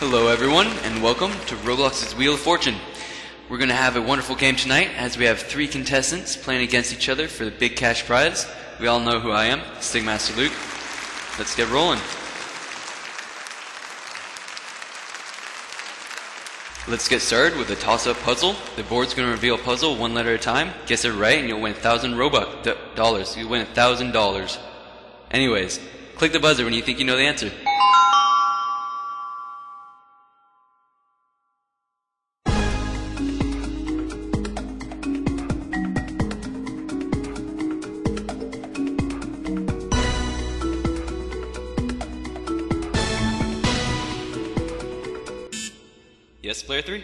Hello everyone, and welcome to Roblox's Wheel of Fortune. We're going to have a wonderful game tonight as we have 3 contestants playing against each other for the big cash prize. We all know who I am, Stigmaster Luke. Let's get rolling. Let's get started with a toss-up puzzle. The board's going to reveal a puzzle one letter at a time. Guess it right and you'll win 1,000 Robux. You'll win $1,000. Anyways, click the buzzer when you think you know the answer. Yes, player 3?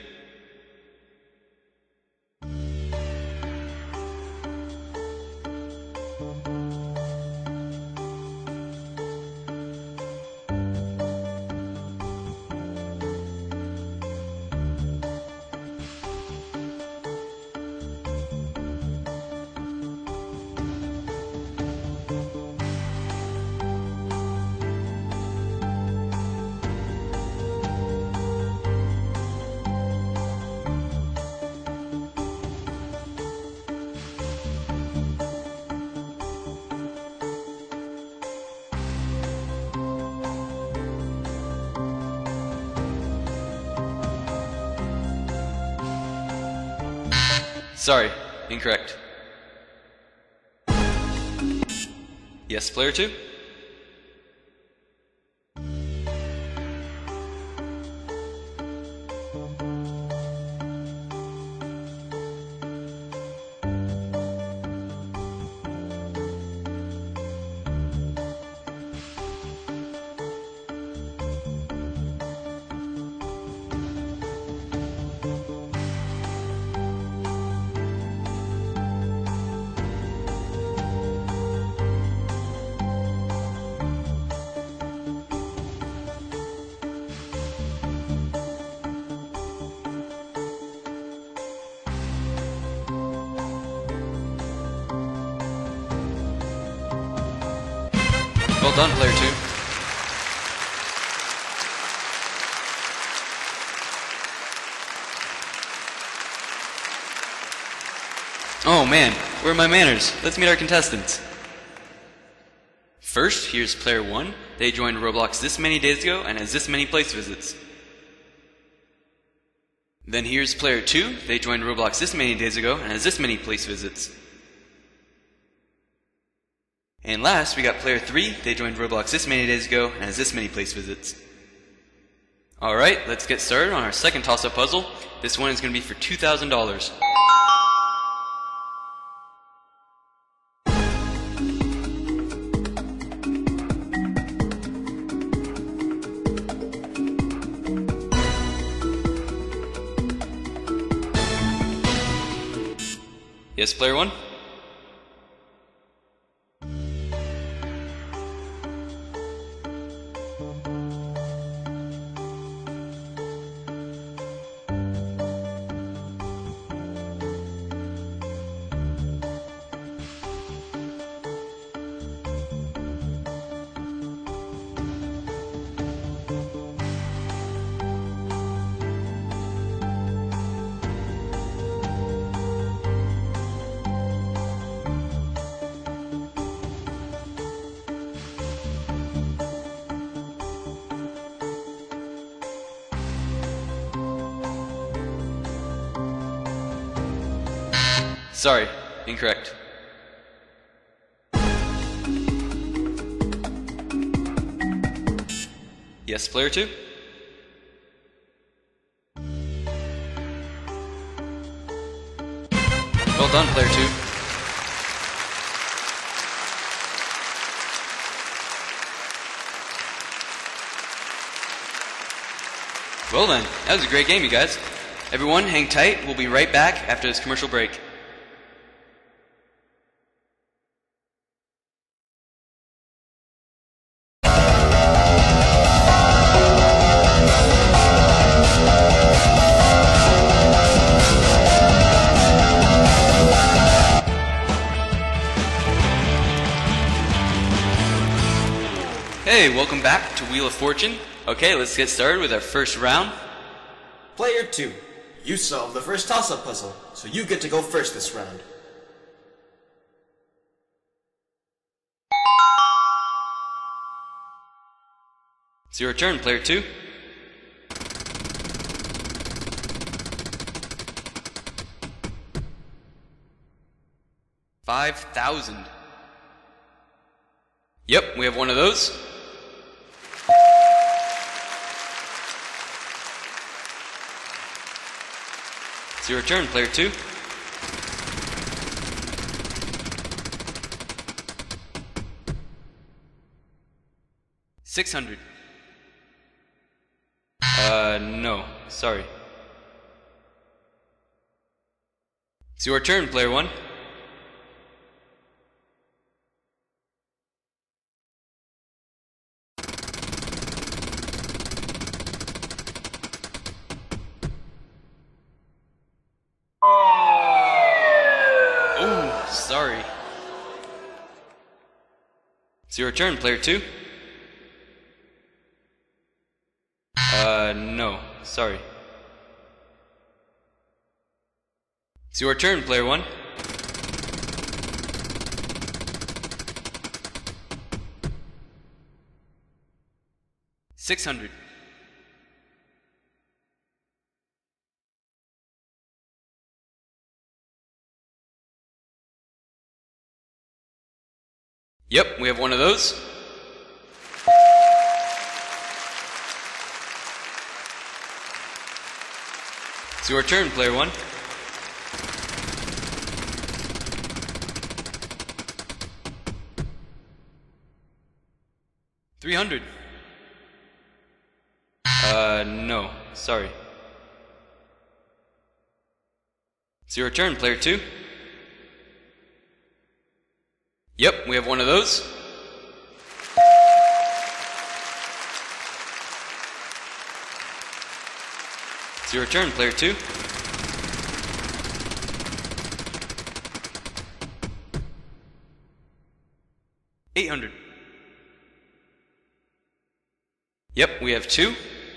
Sorry, incorrect. Yes, player 2? Well done, player 2. Oh man, where are my manners? Let's meet our contestants. First, here's player 1. They joined Roblox this many days ago and has this many place visits. Then here's player 2. They joined Roblox this many days ago and has this many place visits. And last, we got player 3. They joined Roblox this many days ago and has this many place visits. Alright, let's get started on our second toss-up puzzle. This one is going to be for $2,000. Yes, player 1? Sorry, incorrect. Yes, player 2? Well done, player 2. Well then, that was a great game, you guys. Everyone, hang tight. We'll be right back after this commercial break. Okay, welcome back to Wheel of Fortune. Okay, let's get started with our first round. Player 2, you solved the first toss-up puzzle, so you get to go first this round. It's your turn, player 2. $5,000. Yep, we have one of those. It's your turn, player 2. $600. No, sorry. It's your turn, player 1. Oh, sorry. It's your turn, player 2. No, sorry. It's your turn, player 1. $600. Yep, we have one of those. It's your turn, player 1. $300. No, sorry. It's your turn, player 2. Yep, we have one of those. It's your turn, player 2. $800. Yep, we have two.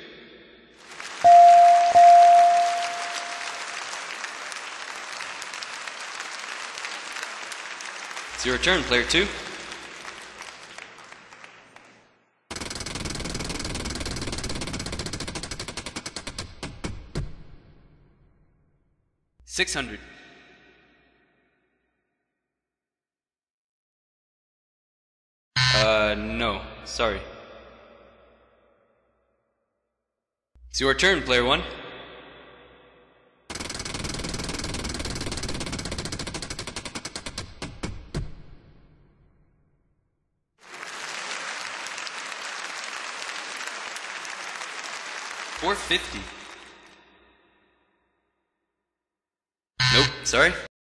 It's your turn, player 2. $600. No, sorry. It's your turn, player 1. $450. Nope, sorry.